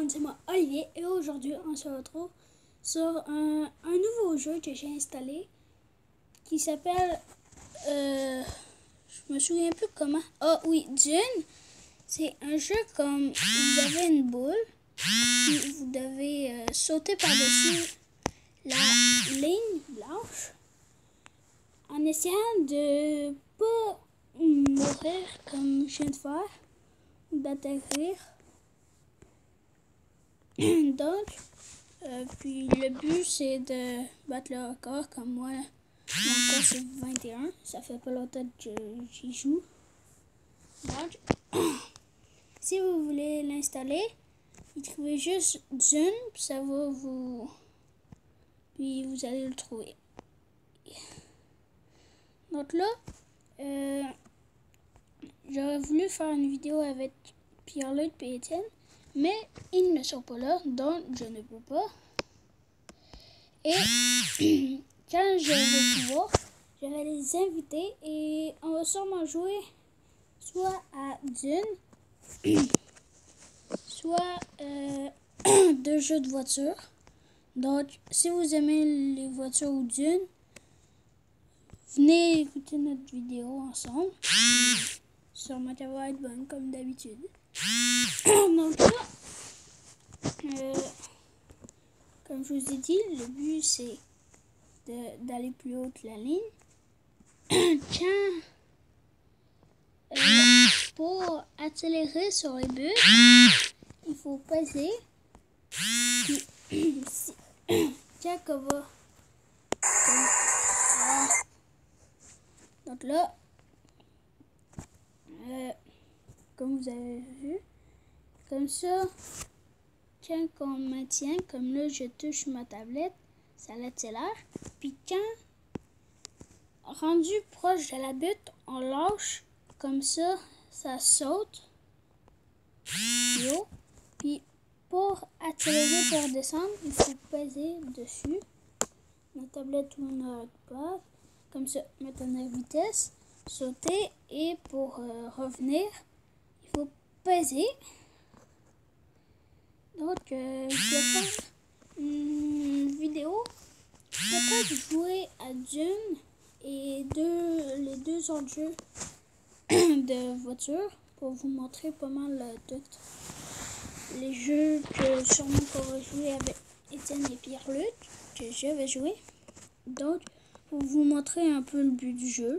monde, c'est moi Olivier et aujourd'hui on se retrouve sur un nouveau jeu que j'ai installé qui s'appelle, je me souviens plus comment, ah oui, Dune. C'est un jeu comme vous avez une boule, puis vous devez sauter par-dessus la ligne blanche en essayant de pas mourir comme je viens de faire ou d'atterrir. Donc, puis le but c'est de battre le record comme moi. Mon record c'est 21. Ça fait pas longtemps que j'y joue. Donc, si vous voulez l'installer, écrivez juste Dune, puis ça va vous. Puis vous allez le trouver. Donc là, j'aurais voulu faire une vidéo avec Pierre-Luc et Étienne, mais ils ne sont pas là, donc je ne peux pas. Et quand je vais pouvoir, je vais les inviter et on va sûrement jouer soit à Dune, soit deux jeux de voiture. Donc, si vous aimez les voitures ou Dune, venez écouter notre vidéo ensemble. Sûrement qu'elle va être bonne comme d'habitude. Donc là, comme je vous ai dit, le but c'est d'aller plus haut que la ligne. Pour accélérer sur les bus, il faut peser. Puis, quand on va... Donc là, comme vous avez vu, comme ça, quand on maintient, comme là je touche ma tablette, ça l'accélère. Puis quand rendu proche de la butte, on lâche, comme ça, ça saute. Puis pour accélérer, pour descendre, il faut peser dessus. La tablette ou notre iPad, comme ça, mettre la vitesse, sauter et pour revenir, il faut peser. Donc, je vais faire une vidéo, peut-être jouer à Dune et les deux autres jeux de voiture pour vous montrer pas mal tous les jeux que sûrement qu'on va jouer avec Étienne et Pierre-Luc, que je vais jouer. Donc, pour vous montrer un peu le but du jeu.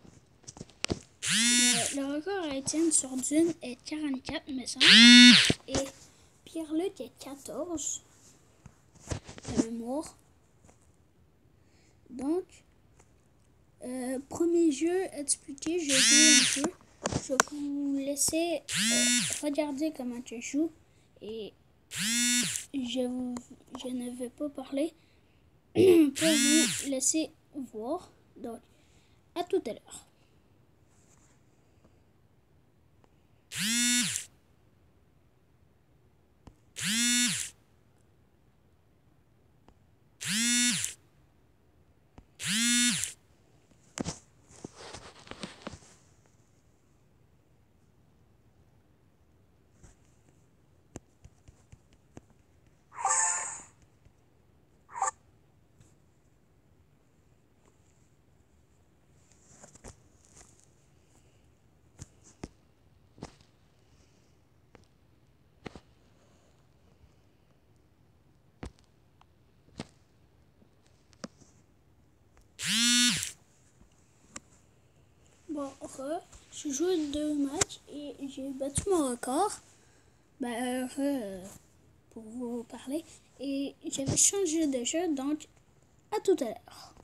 Le record à Étienne sur Dune est 44, me semble. Et Pierre-Luc est 14 de mémoire. Donc, premier jeu expliqué, je joue un peu. Je vais vous laisser regarder comment je joue et je ne vais pas parler pour vous laisser voir. Donc, à tout à l'heure. Bon, j'ai joué 2 matchs et j'ai battu mon record. Pour vous parler. Et j'avais changé de jeu, donc à tout à l'heure.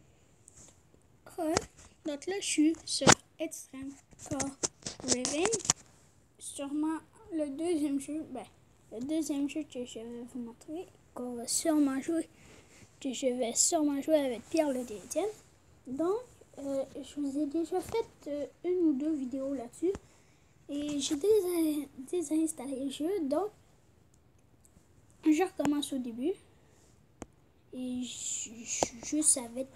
Donc là, je suis sur Extreme Car Racing. Sûrement le deuxième jeu, le deuxième jeu que je vais vous montrer, qu'on va sûrement jouer, que je vais sûrement jouer avec Pierre-Luc et Étienne. Donc, je vous ai déjà fait une ou deux vidéos là-dessus. Et j'ai désinstallé le jeu, donc je recommence au début. Et juste avec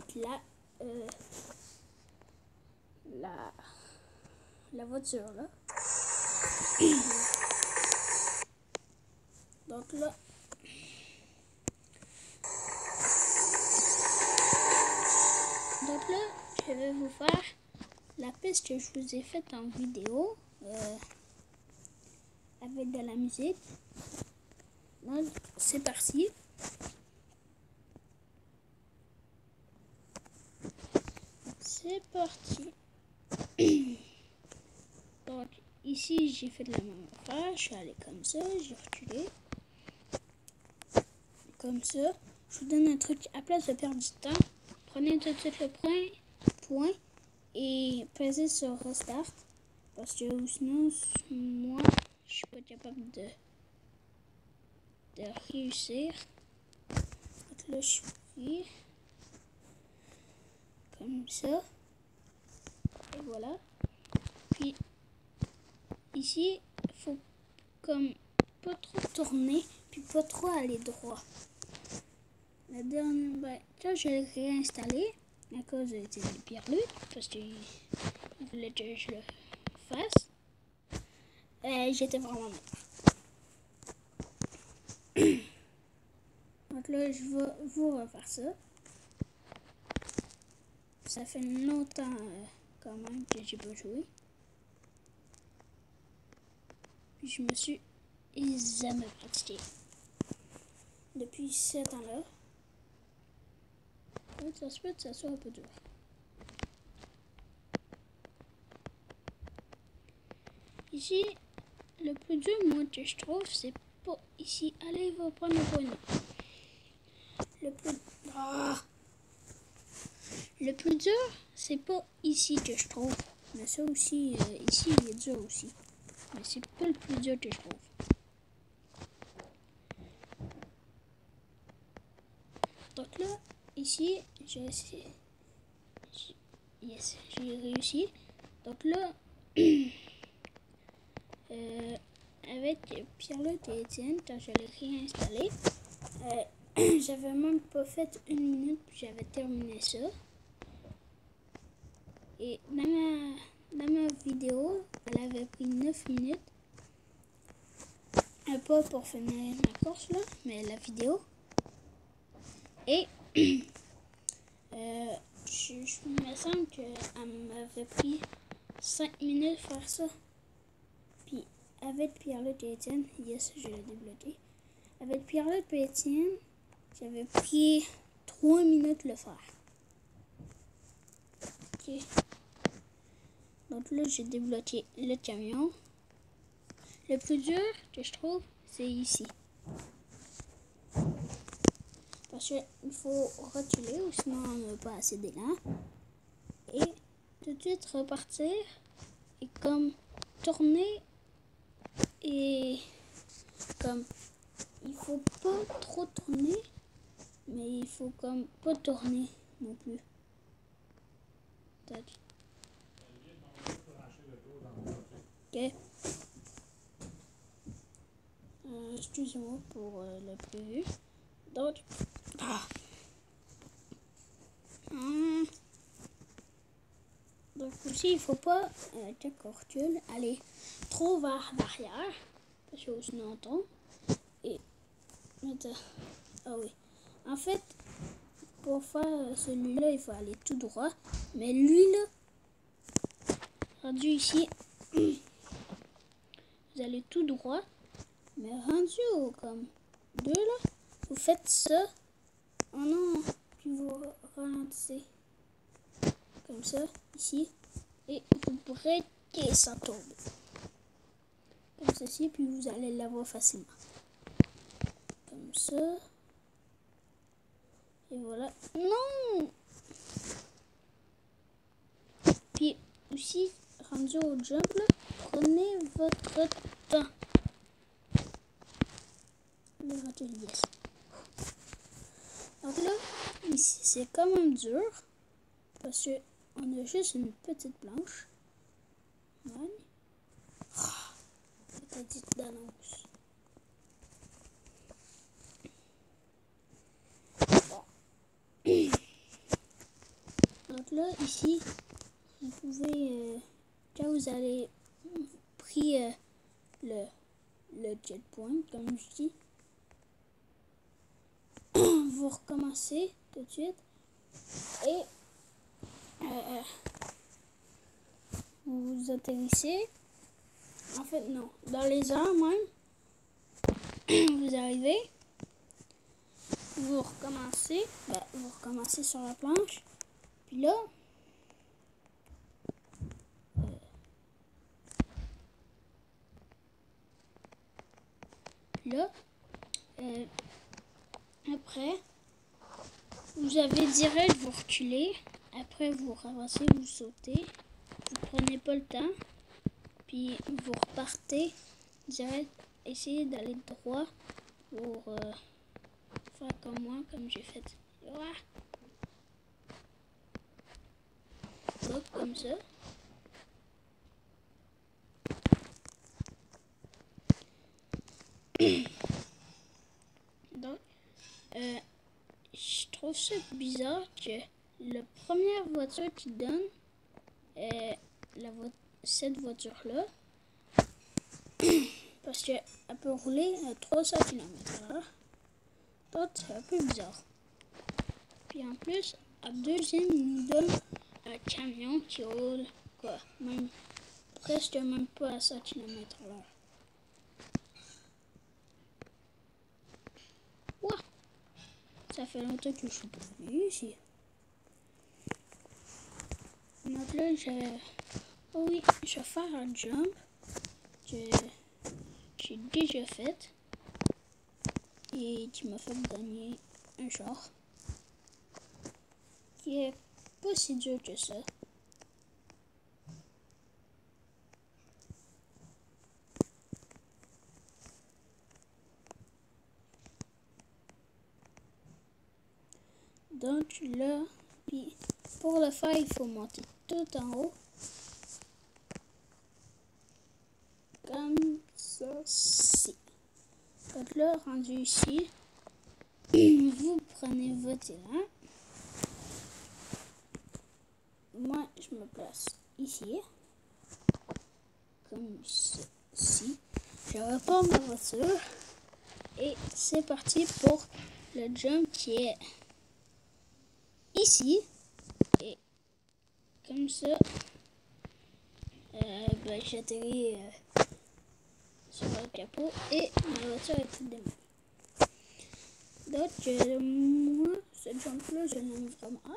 la voiture là. Donc là, je vais vous faire la piste que je vous ai faite en vidéo avec de la musique. Donc, c'est parti. C'est parti. Donc, ici, j'ai fait de la même affaire. Je suis allé comme ça, j'ai reculé. Comme ça. Je vous donne un truc. À place de perdre du temps, prenez tout de suite le point et pesez sur Restart. Parce que sinon, moi, je suis pas capable de réussir. Donc là, je suis pris. Comme ça. Et voilà. Puis, ici, il faut comme pas trop tourner, puis pas trop aller droit. La dernière, là, je l'ai réinstallé à cause de Pierre-Luc, parce qu'il voulait que je le fasse. J'étais vraiment mal. Donc là, je vais vous refaire ça. Ça fait longtemps quand même que j'ai pas joué. Puis je me suis jamais pratiqué. Depuis 7 ans-là. Ça se peut que ça soit un peu dur. Ici, le plus dur, moi, que je trouve, c'est pas ici. Allez, il va prendre le point. Le plus dur, c'est pas ici que je trouve. Mais ça aussi, ici, il est dur aussi. Mais c'est pas le plus dur que je trouve. Donc là, ici, j'ai essayé. Yes, j'ai réussi. Donc là, avec Pierre-Luc et Étienne, quand je l'ai réinstallé, j'avais même pas fait 1 minute, puis j'avais terminé ça. Et dans ma vidéo, elle avait pris 9 minutes. Pas pour finir la course, là, mais la vidéo. Et je me semble qu'elle m'avait pris 5 minutes faire ça. Puis avec Pierre-Luc et Étienne, yes, je l'ai débloqué. Avec Pierre-Luc et Étienne, j'avais pris 3 minutes le faire. Ok. Donc là, j'ai débloqué le camion. Le plus dur que je trouve, c'est ici. Parce qu'il faut reculer ou sinon on n'a pas assez d'élan. Et tout de suite repartir et comme tourner et comme il faut pas trop tourner, mais il faut comme pas tourner non plus. Tac. Ok. Excusez-moi pour le prévu. Donc, donc aussi, il faut pas, quand on recule, aller trop vers l'arrière, parce que sinon on tombe. Et, ah oui. En fait, pour faire celui-là, il faut aller tout droit. Mais lui, là, rendu ici, vous allez tout droit. Mais rendu au comme 2, là, vous faites ça. Oh non, puis vous ralentissez. Comme ça, ici. Et vous breakez, ça tombe. Comme ceci, puis vous allez l'avoir facilement. Comme ça. Et voilà. Non! Puis aussi, rendu au jump, là, prenez votre temps. Yes. Donc là, ici, c'est quand même dur. Parce qu'on a juste une petite planche. Voilà. Petite d'annonce. Bon. Donc là, ici, vous pouvez, quand vous avez pris le jet point, comme je dis, vous recommencez tout de suite et vous atterrissez. En fait, non, dans les airs même. Vous arrivez, vous recommencez, vous recommencez sur la planche, puis là, après, vous avez direct, vous reculez, après vous ravancez, vous sautez, vous prenez pas le temps, puis vous repartez direct, essayez d'aller droit pour faire comme moi, comme j'ai fait. Hop, comme ça. Donc, je trouve ça bizarre que la première voiture qui donne cette voiture-là, parce qu'elle peut rouler à 300 km/h. Donc, c'est un peu bizarre. Puis en plus, à deuxième, il nous donne un camion qui roule, quoi, même, presque même pas à 100 km/h. Ouah! Ça fait longtemps que je suis pas venu ici. Donc là, oh oui, je vais faire un jump que j'ai déjà fait et qui m'a fait gagner un genre qui est pas si dur que ça. Donc là, puis pour le faire, il faut monter tout en haut. Comme ceci. Donc là, rendu ici, vous prenez votre élan. Moi, je me place ici. Comme ceci. Je repars ma voiture. Et c'est parti pour le jump qui est ici. Et comme ça, j'atterris sur le capot et ma voiture est toute démarrée. Donc, moi, ce jump-là, je l'aime vraiment.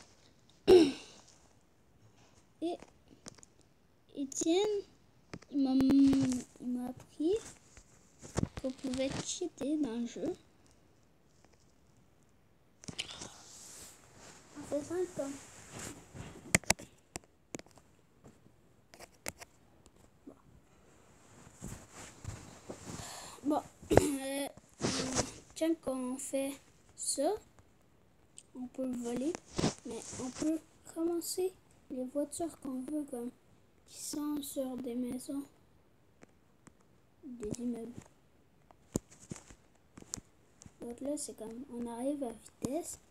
Et Étienne, il m'a appris qu'on pouvait cheater dans le jeu. En faisant comme... Bon, quand on fait ça, on peut le voler, mais on peut commencer les voitures qu'on veut, comme qui sont sur des maisons, des immeubles. Donc là, c'est comme on arrive à vitesse,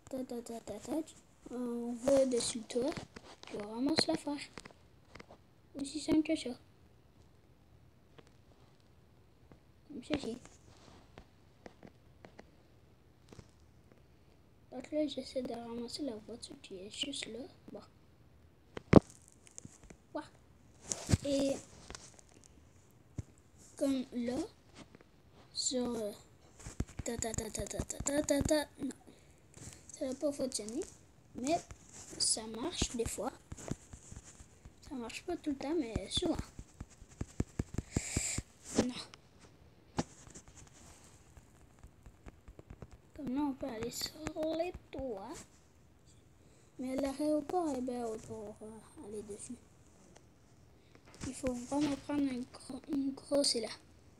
on va dessus le toit, puis on ramasse l'affaire. Aussi simple que ça. Comme ceci. Donc là, j'essaie de ramasser la voiture qui est juste là. Bon. Wow. Et comme là, sur non, ça va pas fonctionner, mais ça marche des fois. Ça marche pas tout le temps, mais souvent. Non. Comme là, on peut aller sur les toits. Mais l'aéroport est bien haut pour aller dessus. Il faut vraiment prendre une grosse élan.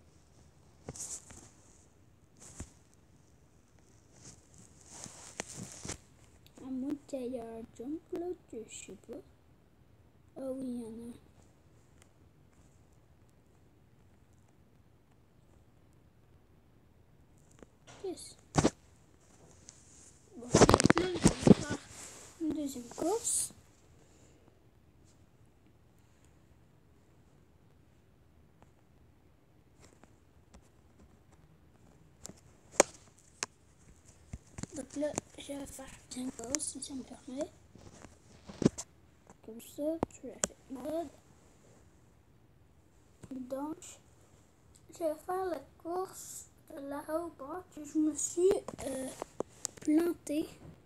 À moins qu'il y ait un jump là, que je sais pas. Ah oui, il y en a un. Yes. Bon, là, je vais faire une deuxième course. Donc là, je vais faire 5 courses si ça me permet. Comme ça, tu l'as fait mode. Donc, je vais faire la course de l'aéroport que je me suis planté.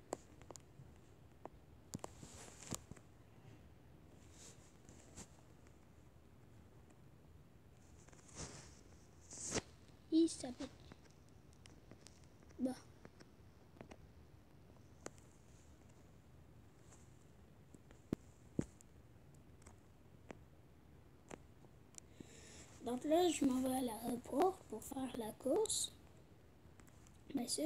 Il s'appelle. Bah. Donc là, je m'en vais à l'aéroport pour faire la course. Bien sûr,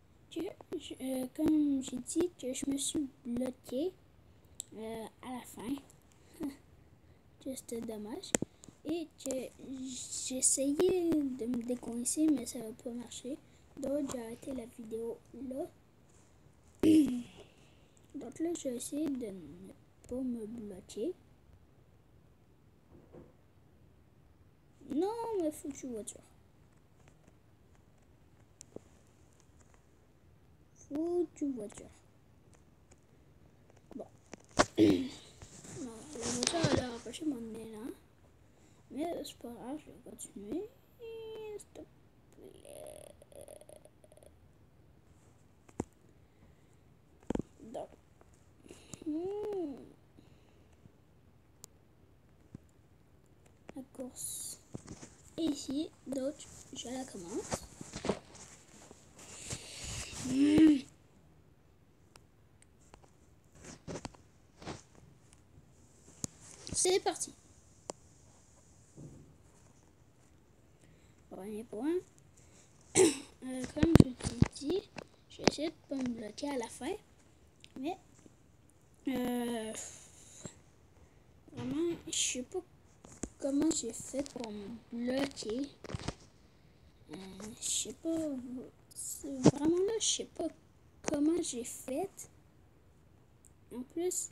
comme j'ai dit que je me suis bloqué à la fin. Juste dommage. Et que j'ai essayé de me décoincer, mais ça n'a pas marché. Donc j'ai arrêté la vidéo là. Donc là, je vais essayer de ne pas me bloquer. Non, mais foutue voiture. Foutue voiture. Bon. Non, la voiture elle a empêché mon élan. Mais c'est pas grave, je vais continuer. S'il te plaît. Donc. La course est ici, donc je la commence. C'est parti. Premier point. Comme je t'ai dit, je vais essayer de ne pas me bloquer à la fin. Mais vraiment, je sais pas comment j'ai fait pour me bloquer. Je sais pas. Vraiment là, je sais pas comment j'ai fait. En plus,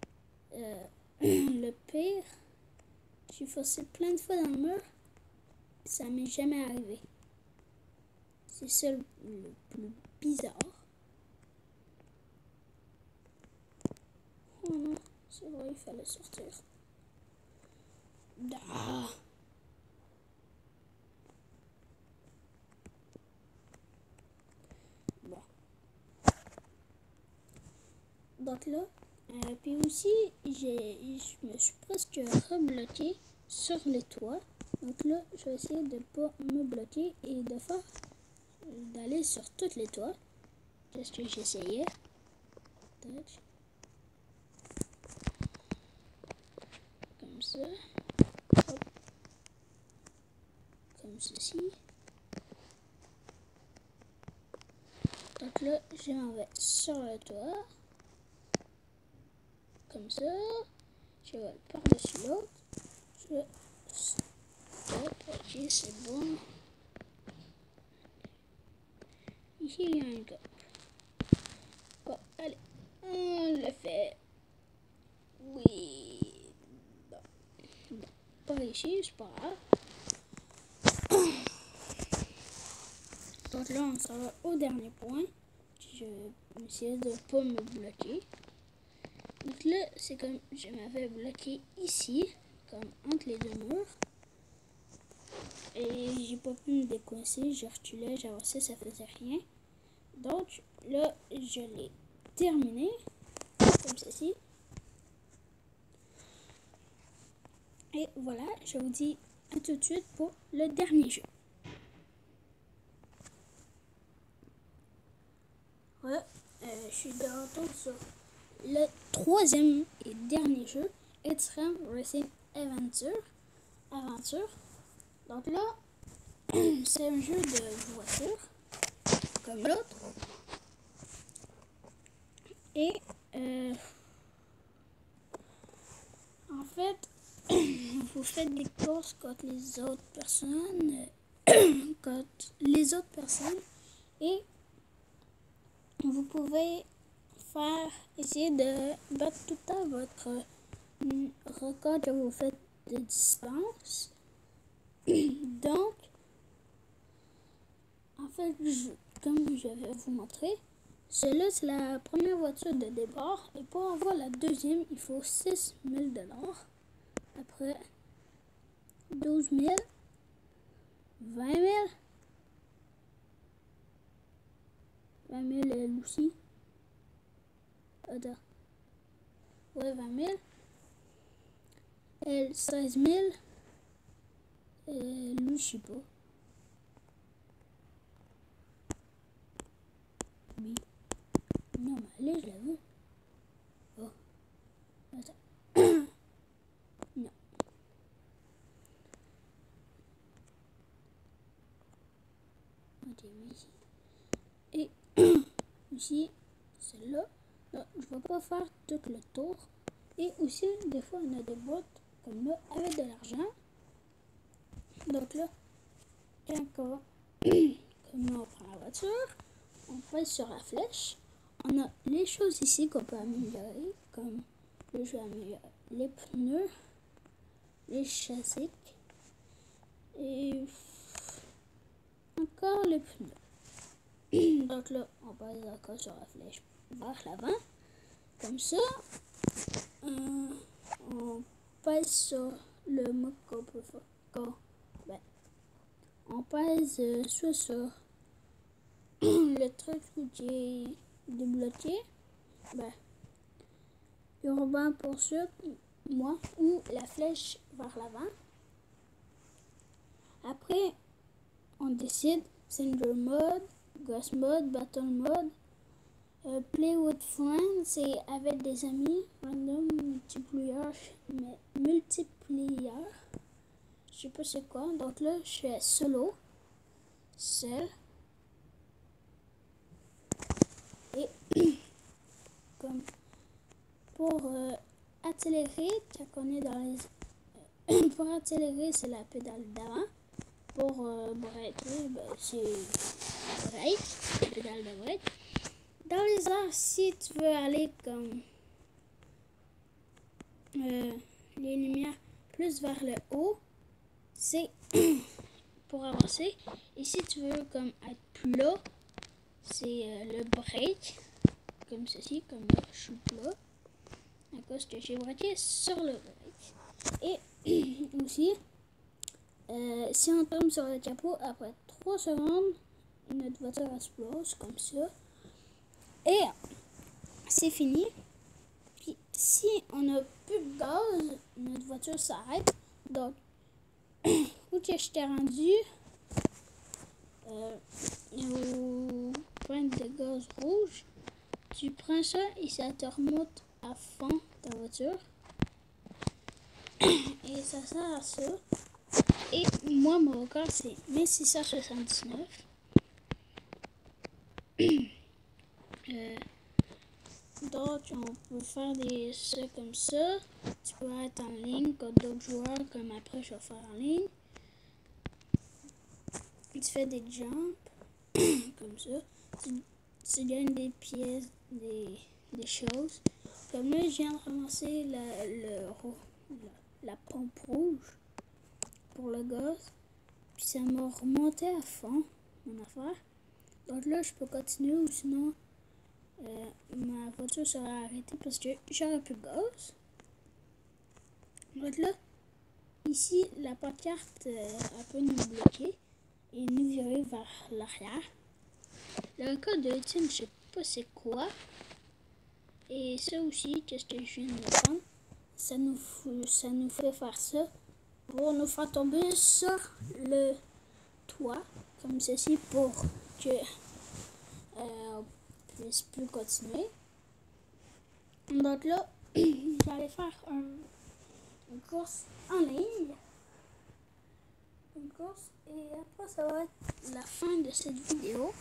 le pire, j'ai forcé plein de fois dans le mur. Ça m'est jamais arrivé. C'est ça le plus bizarre. Oh non, c'est vrai, il fallait sortir. Ah. Bon. Donc là, puis aussi, je me suis presque rebloqué sur les toits. Donc là, je vais essayer de ne pas me bloquer et de faire d'aller sur tous les toits. C'est ce que j'essayais. Comme ça. Hop. Comme ceci. Donc là, je m'en vais sur le toit. Comme ça. Je vais par-dessus l'autre. Ok, c'est bon. Ici, il y a un gars. Bon, allez, on le fait. Oui. Bon, pas ici, c'est pas grave. Donc là, on s'en va au dernier point. Je vais essayer de ne pas me bloquer. Donc là, c'est comme je m'avais bloqué ici, comme entre les deux murs. Et j'ai pas pu me décoincer, je reculais, j'avançais, ça faisait rien. Donc là, je l'ai terminé, comme ceci. Et voilà, je vous dis à tout de suite pour le dernier jeu. Voilà, je suis de retour sur le troisième et dernier jeu, Extreme Racing Adventure. Donc là, c'est un jeu de voiture, comme l'autre. Et en fait, vous faites des courses contre les autres personnes, et vous pouvez essayer de battre tout le temps votre record que vous faites de distance. Donc, en fait, comme je vais vous montrer, Celle-là, c'est la première voiture de départ. Et pour avoir la deuxième, il faut 6 000 $. Après, 12 000, 20 000. 20 000 elle aussi. Attends. Ouais, 20 000. Elle, 16 000. Lui, je sais pas. Oui. Non, mais allez, je la veux. Oh. Attends. Non. Ok, mais ici. Et ici, celle-là. Non, je ne vais pas faire tout le tour. Et aussi, des fois, on a des boîtes comme là avec de l'argent. Donc là, quand comme là, on prend la voiture, on pèse sur la flèche. On a les choses ici qu'on peut améliorer, comme le jeu améliore les pneus, les châssis et encore les pneus. Donc là, on passe encore sur la flèche vers l'avant. Comme ça, on pèse sur le mot qu'on peut faire. On pèse soit sur le truc qui est débloqué, urbain poursuite, moi, ou la flèche vers l'avant. Après, on décide Single Mode, Ghost Mode, Battle Mode, Play with Friends, c'est avec des amis, Random multiplayer. Je sais pas c'est quoi. Donc là, je fais solo, seul. Et comme pour accélérer, tu connais dans les pour accélérer, c'est la pédale d'avant. Pour breaker, c'est break, la pédale de break. Dans les airs, si tu veux aller comme les lumières plus vers le haut, c'est pour avancer. Et si tu veux comme être plus là, c'est le break, comme ceci, comme là, je suis là, à cause que j'ai breaké sur le break. Et aussi, si on tombe sur le capot, après 3 secondes, notre voiture explose comme ça. Et c'est fini. Puis si on n'a plus de gaz, notre voiture s'arrête. Donc, où que je t'ai rendu, au point de gaz rouge, tu prends ça et ça te remonte à fond ta voiture. Et ça sert à ça. Et moi, mon record, c'est 1679. Donc, on peut faire des ça comme ça. Tu peux être en ligne contre d'autres joueurs, comme après, je vais faire en ligne. Tu fais des jumps, comme ça. Tu gagnes des pièces, des choses. Comme là, je viens de ramasser la pompe rouge pour le gaz. Puis ça m'a remonté à fond, mon affaire. Donc là, je peux continuer ou sinon, ma voiture sera arrêtée parce que j'aurai plus de gaz. Donc là, ici, la pancarte peut nous bloquer et nous virer vers l'arrière. Le code de Étienne, je sais pas c'est quoi. Et ça aussi, qu'est-ce que je viens de prendre? Ça nous fait faire ça pour nous faire tomber sur le toit, comme ceci, pour que on puisse plus continuer. Donc là, j'allais faire une course en ligne. Une course, et après ça va être la fin de cette vidéo.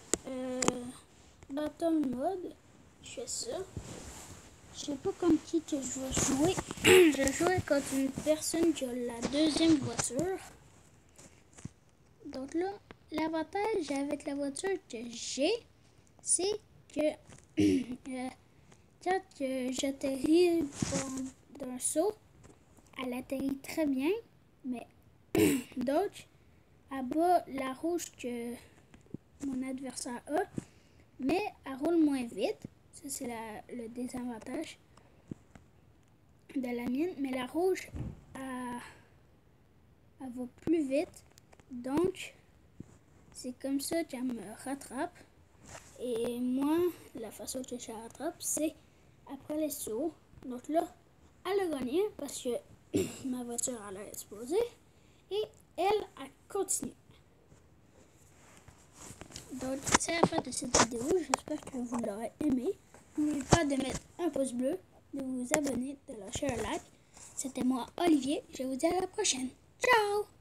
Battle mode, je fais ça. Je sais pas comme qui que je vais jouer. Je joue contre une personne qui a la deuxième voiture. Donc là, l'avantage avec la voiture que j'ai, c'est que quand j'atterris d'un saut, elle atterrit très bien. Mais donc, à bas, la rouge que mon adversaire a, mais elle roule moins vite. Ça, c'est le désavantage de la mienne. Mais la rouge, elle va plus vite. Donc, c'est comme ça qu'elle me rattrape. Et moi, la façon que je la rattrape, c'est après les sauts. Donc là, elle a gagné parce que ma voiture elle a explosé. Et elle a continué. Donc, c'est la fin de cette vidéo. J'espère que vous l'aurez aimé. N'oubliez pas de mettre un pouce bleu, de vous abonner, de lâcher un like. C'était moi, Olivier. Je vous dis à la prochaine. Ciao!